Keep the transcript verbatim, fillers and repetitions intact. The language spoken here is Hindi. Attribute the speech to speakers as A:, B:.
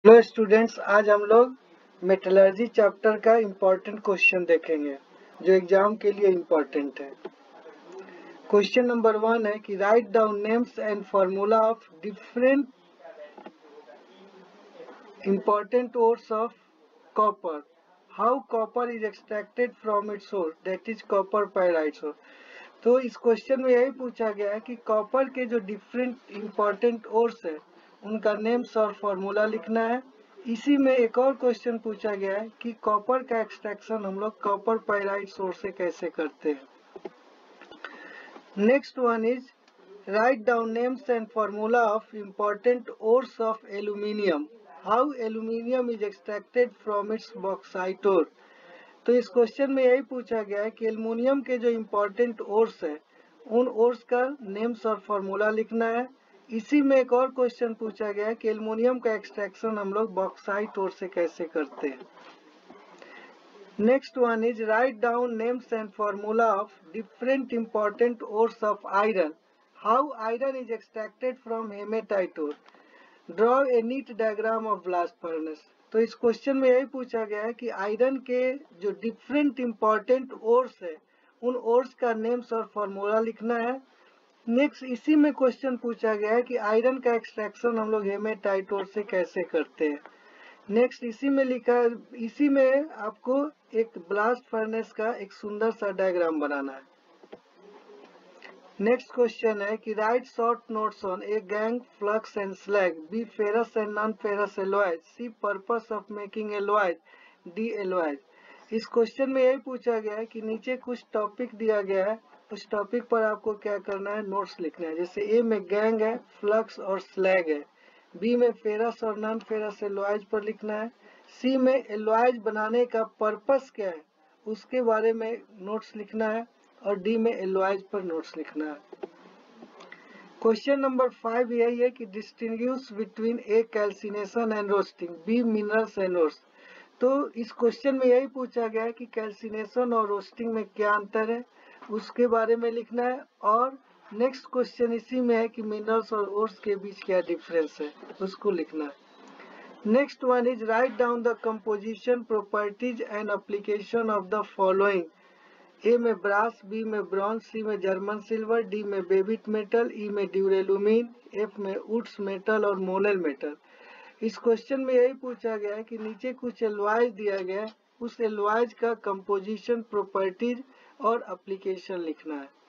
A: हेलो स्टूडेंट्स, आज हम लोग मेटलर्जी चैप्टर का इम्पोर्टेंट क्वेश्चन देखेंगे जो एग्जाम के लिए इम्पोर्टेंट है। क्वेश्चन नंबर वन है कि write down names and formula of different important ores of copper, how copper is extracted from its source, that is copper pyrite source. तो इस क्वेश्चन में यही पूछा गया है कि कॉपर के जो डिफरेंट इम्पोर्टेंट ओर्स है उनका नेम्स और फॉर्मूला लिखना है। इसी में एक और क्वेश्चन पूछा गया है कि कॉपर का एक्सट्रैक्शन हम लोग कॉपर पायराइट सोर्स से कैसे करते हैं। Next one is write down names and formula of important ores of aluminium, how aluminium is extracted from its bauxite ore. तो इस क्वेश्चन में यही पूछा गया है कि एल्युमिनियम के जो इम्पोर्टेंट ओर्स है उन ओर्स का नेम्स और फॉर्मूला लिखना है। इसी में एक और क्वेश्चन पूछा गया है कि एल्युमिनियम का एक्सट्रैक्शन हम लोग बॉक्साइट ओर से कैसे करते हैं। Next one is write down names and formula of different important ores of iron, how iron is extracted from haematite ore, draw a neat diagram of blast furnace. तो इस क्वेश्चन में यही पूछा गया है कि आयरन के जो डिफरेंट इम्पोर्टेंट ओर्स है उन ओर्स का नेम्स और फॉर्मूला लिखना है। नेक्स्ट इसी में क्वेश्चन पूछा गया है कि आयरन का एक्सट्रैक्शन हम लोग हेमेटाइट ओर से कैसे करते हैं। नेक्स्ट इसी में लिखा है, इसी में आपको एक ब्लास्ट फर्नेस का एक सुंदर सा डायग्राम बनाना है। नेक्स्ट क्वेश्चन है कि write short notes on a gangue flux and slag, b ferrous and non ferrous alloys, c purpose of making alloys, d alloys. इस क्वेश्चन में यही पूछा गया है कि नीचे कुछ टॉपिक दिया गया है, उस टॉपिक पर आपको क्या करना है, नोट्स लिखना है। जैसे ए में गैंग है, फ्लक्स और स्लैग है, बी में फेरस और नॉन फेरस एलॉयज पर लिखना है, सी में एलॉयज बनाने का पर्पस क्या है उसके बारे में नोट्स लिखना है, और डी में एलॉयज पर नोट्स लिखना है। क्वेश्चन नंबर फाइव यही है कि distinguish between a calcination and roasting, b minerals and ores. तो इस क्वेश्चन में यही पूछा गया है कि कैल्सिनेशन और रोस्टिंग में क्या अंतर है उसके बारे में लिखना है, और नेक्स्ट क्वेश्चन इसी में है कि मिनरल्स और ओर्स के बीच क्या डिफरेंस है उसको लिखना है। Next one is write down the composition properties and application of the following, a में ब्रास, बी में ब्रॉन्ज, सी में जर्मन सिल्वर, डी में बेबिट मेटल, ई में ड्यूरेलुमीन, एफ में वुड्स मेटल और मोनल मेटल। इस क्वेश्चन में यही पूछा गया है कि नीचे कुछ एलॉयज दिया गया है, उस एलॉयज का कंपोजिशन प्रॉपर्टीज और एप्लीकेशन लिखना है।